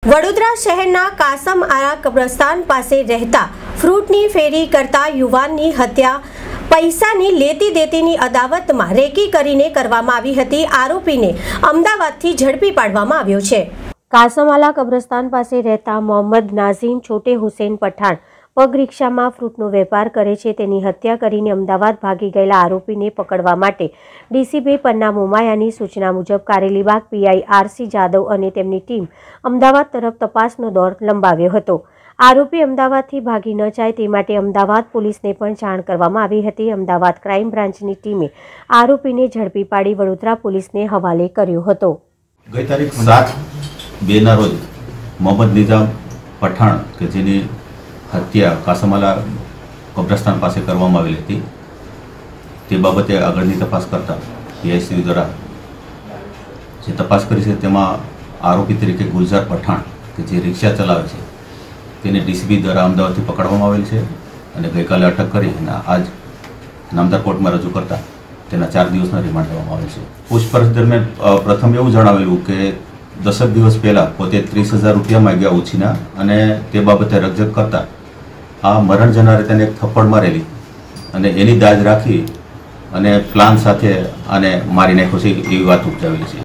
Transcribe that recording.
વડોદરા શહેરના કાસમ આરા કબ્રસ્તાન પાસે રહેતા ફ્રૂટની ફેરી કરતા યુવાનની હત્યા પૈસાની લેતી દેતીની અદાવતમાં રેકી કરીને કરવામાં આવી હતી। આરોપીને અમદાવાદથી ઝડપી પાડવામાં આવ્યો છે। કાસમ આલા કબ્રસ્તાન પાસે રહેતા મોહમ્મદ નાઝીમ છોટે હુસૈન પઠાણ પગ રિક્ષામાં ફ્રૂટનો વેપાર કરે છે। તેની હત્યા કરીને અમદાવાદ ભાગી ગયેલા આરોપીને પકડવા માટે ડીસીપી પન્ના મોમાયાની સૂચના મુજબ કારેલીબાગ પીઆઈ આરસી જાદવ અને તેમની ટીમ અમદાવાદ તરફ તપાસનો દોર લંબાવ્યો હતો। આરોપી અમદાવાદથી ભાગી ન જાય તે માટે અમદાવાદ પોલીસને પણ જાણ કરવામાં આવી હતી। અમદાવાદ ક્રાઇમ બ્રાન્ચની ટીમે આરોપીને ઝડપી પાડી વડોદરા પોલીસને હવાલે કર્યો હતો। ગઈ તારીખ 7/2 ના રોજ મોહમ્મદ નિઝામ પઠાણ કે જેની હત્યા કાસમાલા કબ્રસ્તાન પાસે કરવામાં આવેલી હતી તે બાબતે આગળની તપાસ કરતા પીઆઈસી દ્વારા જે તપાસ કરી છે તેમાં આરોપી તરીકે ગુલઝાર પઠાણ કે જે રિક્ષા ચલાવે છે તેને ડીસીબી દ્વારા અમદાવાદથી પકડવામાં આવેલ છે અને ગઈકાલે અટક કરી અને આજ નામદાર કોર્ટમાં રજૂ કરતા તેના 4 દિવસના રિમાન્ડ લેવામાં આવેલ છે। પૂછપરછ દરમિયાન પ્રથમ એવું જણાવેલું કે 10 દિવસ પહેલાં પોતે 30,000 રૂપિયા માંગ્યા ઉછીના અને તે બાબતે રકઝક કરતા આ મરણ જનારે તેને એક થપ્પડ મારેલી અને એની દાજ રાખી અને પ્લાન સાથે આને મારી નાખ્યો છે એવી વાત ઉપજાવેલી છે।